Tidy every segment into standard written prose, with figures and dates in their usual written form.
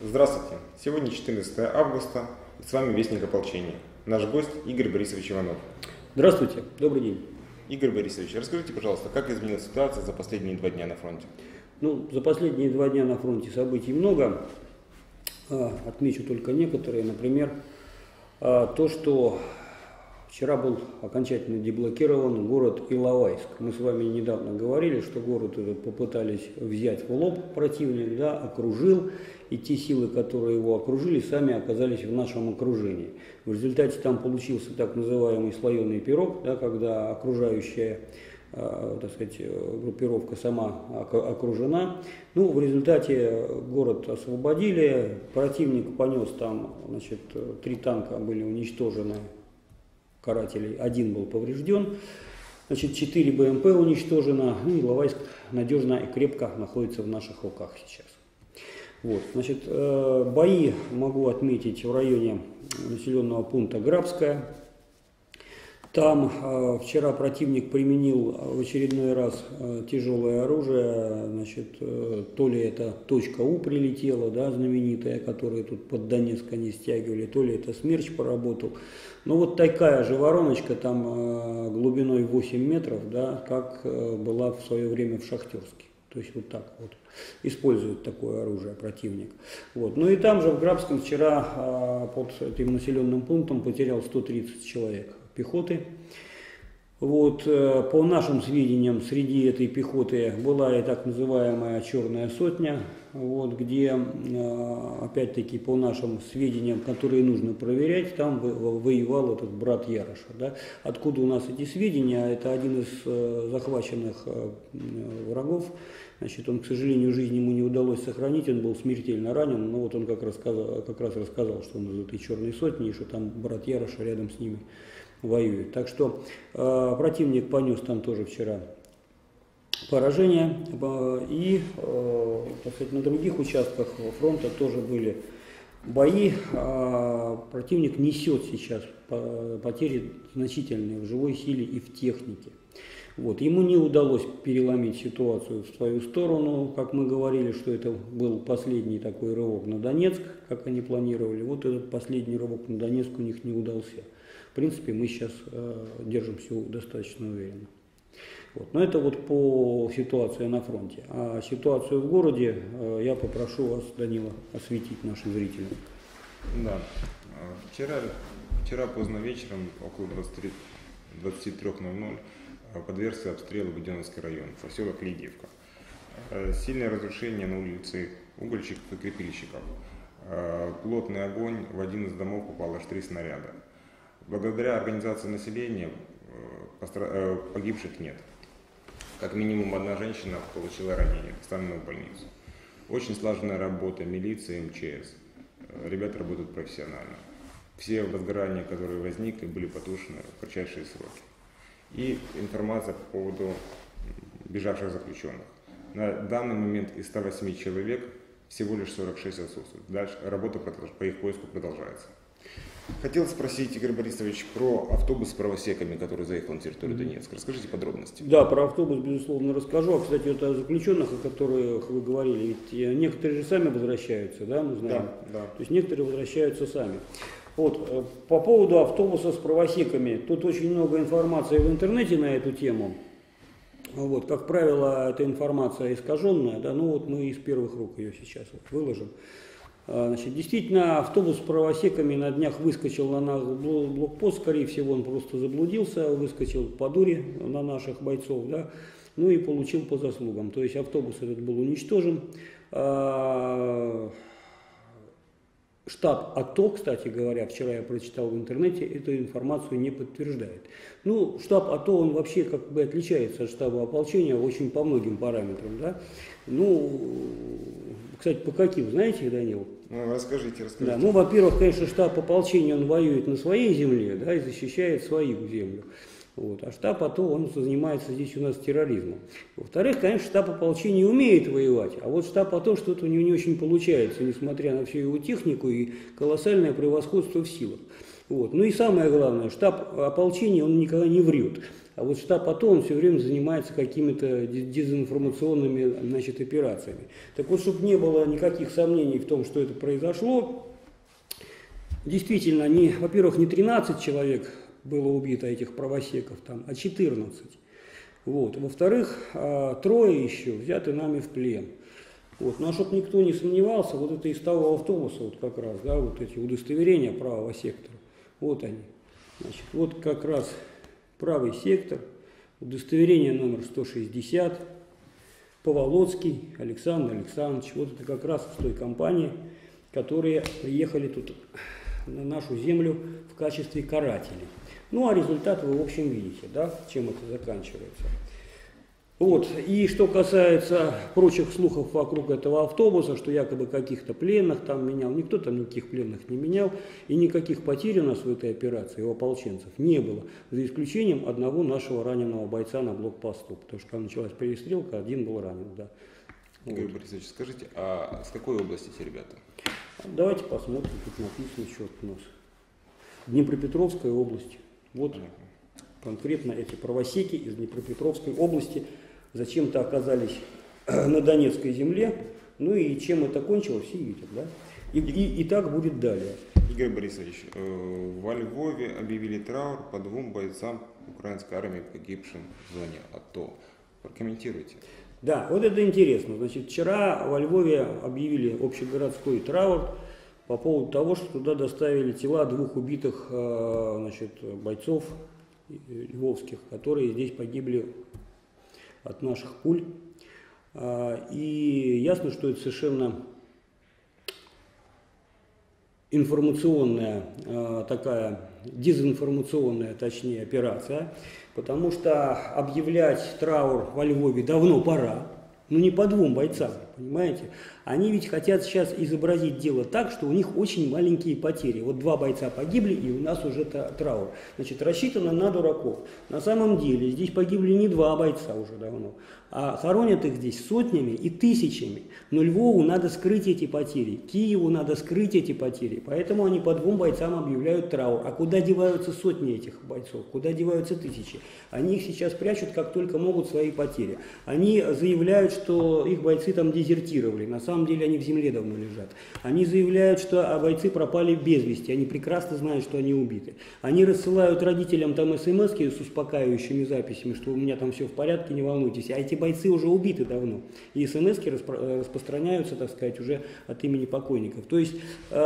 Здравствуйте! Сегодня 14 августа, и с вами Вестник Ополчения. Наш гость Игорь Борисович Иванов. Здравствуйте, добрый день. Игорь Борисович, расскажите, пожалуйста, как изменилась ситуация за последние 2 дня на фронте? За последние 2 дня на фронте событий много. Отмечу только некоторые. Например, то, что вчера был окончательно деблокирован город Иловайск. Мы с вами недавно говорили, что город этот попытались взять в лоб противник, окружил, и те силы, которые его окружили, сами оказались в нашем окружении. В результате там получился так называемый слоеный пирог, когда окружающая группировка сама окружена. В результате город освободили, противник понес там, 3 танка были уничтожены, карателей, 1 был поврежден, 4 БМП уничтожено, Иловайск надежно и крепко находится в наших руках сейчас. Бои могу отметить в районе населенного пункта Грабская. Там вчера противник применил в очередной раз тяжелое оружие, то ли это точка У прилетела, знаменитая, которую тут под Донецк они стягивали, то ли это Смерч поработал. Такая же вороночка там глубиной 8 метров, как была в свое время в Шахтерске. То есть использует такое оружие противник. И там же в Грабском вчера под этим населенным пунктом потерял 130 человек пехоты. По нашим сведениям, среди этой пехоты была и так называемая «Черная сотня», где, опять-таки, по нашим сведениям, которые нужно проверять, там воевал этот брат Яроша. Откуда у нас эти сведения? Это один из захваченных врагов. Он, к сожалению, жизнь ему не удалось сохранить, он был смертельно ранен, но он как раз рассказал, что он из этой «Черной сотни», и что там брат Яроша рядом с ними воюет. Так что противник понес там тоже вчера поражение, и на других участках фронта тоже были бои. Противник несет сейчас потери значительные в живой силе и в технике. Ему не удалось переломить ситуацию в свою сторону, как мы говорили, что это был последний такой рывок на Донецк, как они планировали. Этот последний рывок на Донецк у них не удался. В принципе, мы сейчас держимся достаточно уверенно. Но это по ситуации на фронте. А ситуацию в городе я попрошу вас, Данила, осветить нашим зрителям. Да. Вчера поздно вечером, около 23:00, подвергся обстрелу Буденновский район, поселок Лидиевка. Сильное разрушение на улице угольщиков и крепильщиков. Плотный огонь, в один из домов попало аж 3 снаряда. Благодаря организации населения погибших нет. Как минимум 1 женщина получила ранение, доставлена в больницу. Очень слаженная работа милиции, МЧС. Ребята работают профессионально. Все возгорания, которые возникли, были потушены в кратчайшие сроки. И информация по поводу бежавших заключенных. На данный момент из 108 человек всего лишь 46 отсутствуют. Дальше работа по их поиску продолжается. Хотел спросить, Игорь Борисович, про автобус с правосеками, который заехал на территорию Донецка. Расскажите подробности. Да, про автобус, безусловно, расскажу. Кстати, это о заключенных, о которых вы говорили. Ведь некоторые же сами возвращаются, мы знаем? Да. То есть некоторые возвращаются сами. По поводу автобуса с правосеками. Тут очень много информации в интернете на эту тему. Как правило, эта информация искаженная. Мы из первых рук ее сейчас выложим. Действительно, автобус с правосеками на днях выскочил на наш блокпост, скорее всего, он просто заблудился, выскочил по дуре на наших бойцов, и получил по заслугам. То есть автобус этот был уничтожен. Штаб АТО, кстати говоря, вчера я прочитал в интернете, эту информацию не подтверждает. Штаб АТО, он вообще отличается от штаба ополчения очень по многим параметрам. Кстати, по каким, знаете, Данил? Расскажите. Да, во-первых, конечно, штаб ополчения, он воюет на своей земле, и защищает свою землю. А штаб АТО, он занимается здесь у нас терроризмом. Во-вторых, конечно, штаб ополчения умеет воевать, а штаб АТО что-то у него не очень получается, несмотря на всю его технику и колоссальное превосходство в силах. Вот. Ну и самое главное, штаб ополчения, он никогда не врет. А вот штаб АТО, он все время занимается какими-то дезинформационными, значит, операциями. Так вот, чтобы не было никаких сомнений в том, что это произошло, действительно, во-первых, не 13 человек было убито, этих правосеков, там, а 14. Вот. Во-вторых, 3 еще взяты нами в плен. Вот. Ну а чтобы никто не сомневался, вот это из того автобуса, вот как раз, да, вот эти удостоверения правого сектора, вот они. Значит, вот как раз правый сектор, удостоверение номер 160, Поволоцкий Александр Александрович. Вот это как раз с той компании, которые приехали тут на нашу землю в качестве карателей. Ну а результат вы в общем видите, да, чем это заканчивается. Вот. И что касается прочих слухов вокруг этого автобуса, что якобы каких-то пленных там менял, никто там никаких пленных не менял, и никаких потерь у нас в этой операции у ополченцев не было, за исключением одного нашего раненого бойца на блокпосту, потому что когда началась перестрелка, один был ранен. Да. Игорь Борисович, скажите, а с какой области эти ребята? Давайте посмотрим, тут написано что у нас. Днепропетровская область. Вот конкретно эти правосеки из Днепропетровской области зачем-то оказались на Донецкой земле, ну и чем это кончилось, все видят, да? И так будет далее. Игорь Борисович, во Львове объявили траур по 2 бойцам украинской армии, погибшим в зоне АТО. Прокомментируйте. Да, вот это интересно. Значит, вчера во Львове объявили общегородской траур по поводу того, что туда доставили тела 2 убитых, значит, бойцов львовских, которые здесь погибли от наших пуль. И ясно, что это совершенно информационная, такая дезинформационная, точнее, операция, потому что объявлять траур во Львове давно пора, но не по 2 бойцам, понимаете? Они ведь хотят сейчас изобразить дело так, что у них очень маленькие потери. Вот 2 бойца погибли, и у нас уже траур. Значит, рассчитано на дураков. На самом деле здесь погибли не 2 бойца уже давно, а хоронят их здесь сотнями и тысячами. Но Львову надо скрыть эти потери, Киеву надо скрыть эти потери. Поэтому они по 2 бойцам объявляют траур. А куда деваются сотни этих бойцов? Куда деваются тысячи? Они их сейчас прячут, как только могут, свои потери. Они заявляют, что их бойцы там дезертировали. На самом деле они в земле давно лежат. Они заявляют, что бойцы пропали без вести. Они прекрасно знают, что они убиты. Они рассылают родителям там смс-ки с успокаивающими записями, что у меня там все в порядке, не волнуйтесь. А эти бойцы уже убиты давно. И смс-ки распространяются, так сказать, уже от имени покойников. То есть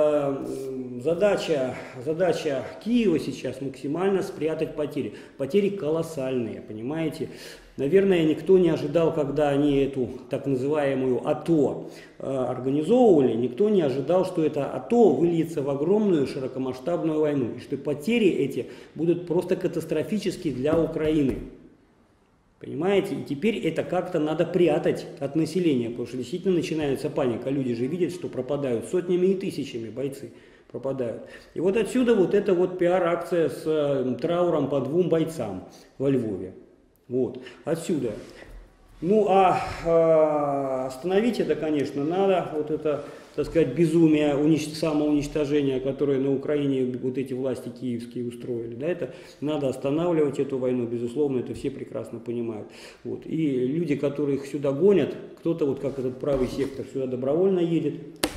задача Киева сейчас максимально спрятать потери. Потери колоссальные, понимаете? Наверное, никто не ожидал, когда они эту так называемую АТО организовывали, никто не ожидал, что это АТО выльется в огромную широкомасштабную войну, и что потери эти будут просто катастрофические для Украины. Понимаете? И теперь это как-то надо прятать от населения, потому что действительно начинается паника. Люди же видят, что пропадают сотнями и тысячами бойцы. Пропадают. И вот отсюда вот эта вот пиар-акция с трауром по 2 бойцам во Львове. Вот, отсюда. Ну, а остановить это, конечно, надо. Вот это, так сказать, безумие самоуничтожения, которое на Украине вот эти власти киевские устроили. Да, это надо останавливать эту войну, безусловно, это все прекрасно понимают. Вот. И люди, которые их сюда гонят, кто-то, вот как этот правый сектор, сюда добровольно едет,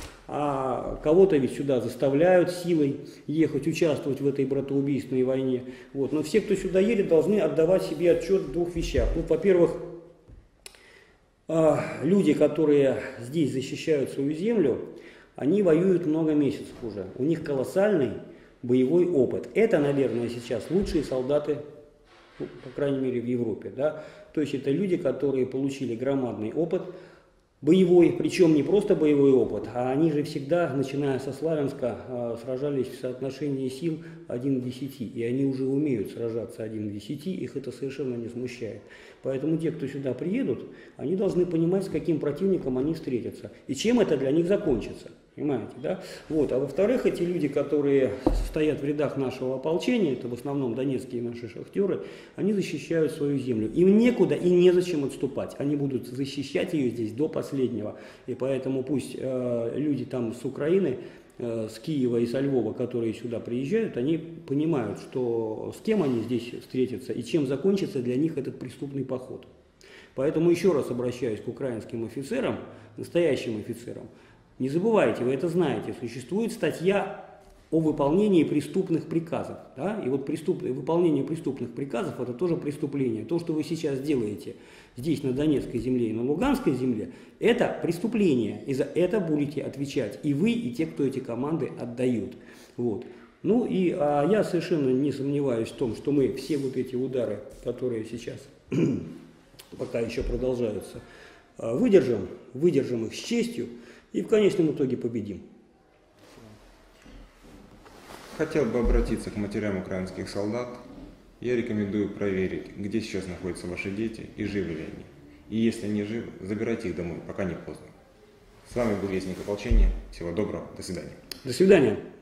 а кого-то ведь сюда заставляют силой ехать, участвовать в этой братоубийственной войне. Вот. Но все, кто сюда едет, должны отдавать себе отчет в 2 вещах. Ну, во-первых, люди, которые здесь защищают свою землю, они воюют много месяцев уже. У них колоссальный боевой опыт. Это, наверное, сейчас лучшие солдаты, ну, по крайней мере, в Европе. Да? То есть это люди, которые получили громадный опыт, боевой, причем не просто боевой опыт, а они же всегда, начиная со Славянска, сражались в соотношении сил 1 к 10. И они уже умеют сражаться 1 к 10, их это совершенно не смущает. Поэтому те, кто сюда приедут, они должны понимать, с каким противником они встретятся. И чем это для них закончится. Понимаете, да? Вот. А во-вторых, эти люди, которые стоят в рядах нашего ополчения, это в основном донецкие наши шахтеры, они защищают свою землю. Им некуда и незачем отступать. Они будут защищать ее здесь до последнего. И поэтому пусть люди там с Украины с Киева и со Львова, которые сюда приезжают, они понимают, что с кем они здесь встретятся и чем закончится для них этот преступный поход. Поэтому еще раз обращаюсь к украинским офицерам, настоящим офицерам. Не забывайте, вы это знаете, существует статья о выполнении преступных приказов. Да? И вот выполнение преступных приказов – это тоже преступление. То, что вы сейчас делаете здесь, на Донецкой земле и на Луганской земле, это преступление. И за это будете отвечать и вы, и те, кто эти команды отдают. Вот. Ну и я совершенно не сомневаюсь в том, что мы все вот эти удары, которые сейчас пока еще продолжаются, выдержим их с честью и в конечном итоге победим. Хотел бы обратиться к матерям украинских солдат. Я рекомендую проверить, где сейчас находятся ваши дети и живы ли они. И если они живы, забирайте их домой, пока не поздно. С вами был Вестник Ополчения. Всего доброго. До свидания. До свидания.